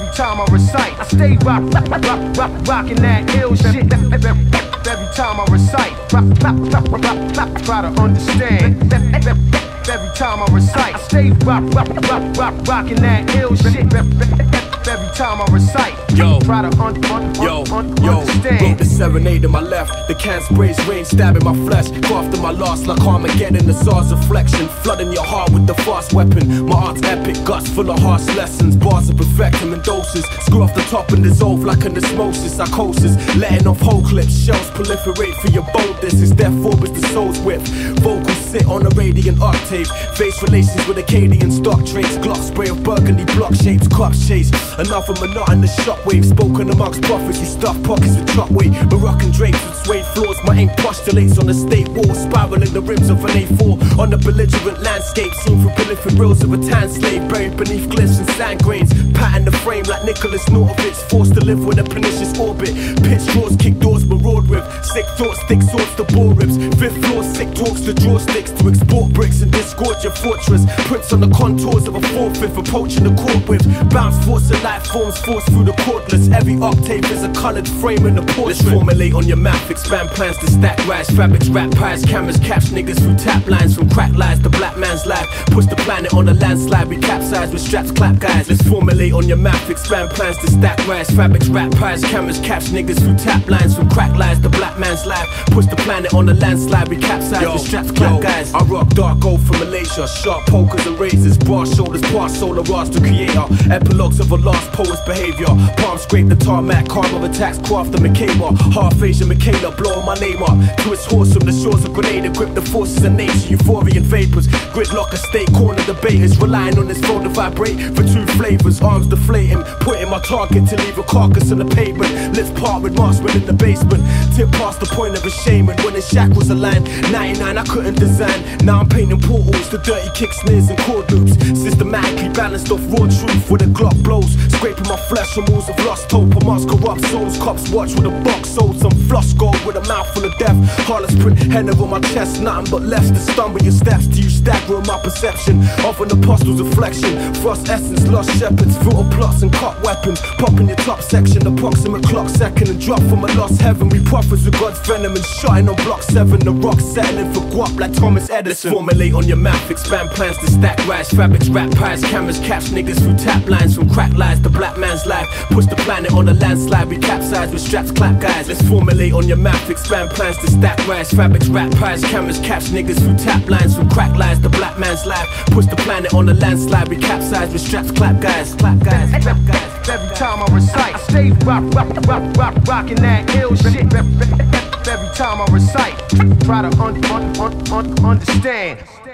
every time I recite. I stay rocking that ill shit. Every time I recite, try to understand. Every time I recite, I stay rocking that ill shit. Every time I recite, try to understand. Wrote the serenade in my left, the can sprays rain stabbing my flesh. Crafting my loss like Armageddon, the SARS reflection, flooding your heart with the fast weapon. My art's epic, guts full of harsh lessons, bars of perfecting in doses. Screw off the top and dissolve like an osmosis, psychosis, letting off whole clips. Shells proliferate for your boldness, it's therefore is the soul's width. Vocals sit on a radiant octave, face relations with Acadian stock traits. Glock spray of burgundy block shapes, cops chase. Enough of monotonous shockwave, spoken amongst prophets. You stuff pockets with truck weight, Moroccan drapes with suede floors. My ink postulates on the state wall, spiraling the rims of an A4 on the belligerent landscape, seen through prolific reels of a tan slave, buried beneath glyphs and sand grains. Pattern the frame like Nicholas Nortovich, forced to live with a pernicious orbit. Pitch draws, kick doors, maraud with sick thoughts, thick swords to bore ribs. Fifth floor, sick talks to draw sticks to export bricks and disgorge your fortress. Prints on the contours of a 4/5 approaching the court with bounce force and life forms force through the cordless. Every octave is a colored frame in the portrait. Let's formulate on your mouth, expand plans to stack rise. Fabrics, rap pies, cameras, catch niggas through tap lines. From crack lies to black man's life, push the planet on a landslide. We capsize with straps, clap guys. Let's formulate on your mouth, expand plans to stack rise. Fabrics, rap pies, cameras, catch niggas through tap lines. From crack lies to black man's life, push the planet on a landslide. We capsize with straps, clap guys. I rock dark gold from Malaysia, sharp pokers and razors, broad shoulders, past solar rods to creator. Epilogues of a lost poet's behavior. Palm scrape the tarmac, karma attacks, craft the Macabre. Half Asian Michaela, blowing my name up. Twist horse from the shores of Grenada, grip the forces of nature, euphorian vapors. Gridlock a state, corner debaters, relying on this phone to vibrate for true flavors. Arms deflating, putting my target to leave a carcass on the pavement. Lips part with marksmen in the basement. Tip past the point of a shaman when his shackles aligned. 99 I couldn't design, now I'm painting portals to dirty kick snares and chord loops. Systematically balanced off raw truth with a Glock blows. Scraping my flesh on walls of lost hope. Amongst corrupt souls, cops watch with a box sold. Some floss gold with a mouth full of death. Heartless print, henna on my chest. Nothing but left to stumble your steps till you stagger in my perception. Of an apostle's reflection. Frost essence, lost shepherds, brutal plots and cut weapons. Pop in your top section, approximate clock second. And drop from a lost heaven. We prophets with God's venom and shotting on block 7. The rock settling for guap like Thomas Edison. Let's formulate on your mouth, expand plans to stack rise. Fabrics, rap pies, cameras, catch niggas through tap lines. From crack lies to black man's life, push the planet on a landslide. We capsize with straps, clap guys. Let's formulate on your mouth, expand plans to stack rise. Fabrics, rap pies, cameras, catch niggas through tap lines. From crack lies to black man's life, push the planet on a landslide. We capsize with straps, clap guys, clap guys, clap guys. Every time I recite, I stay rocking that ill shit. Every time I recite, try to understand.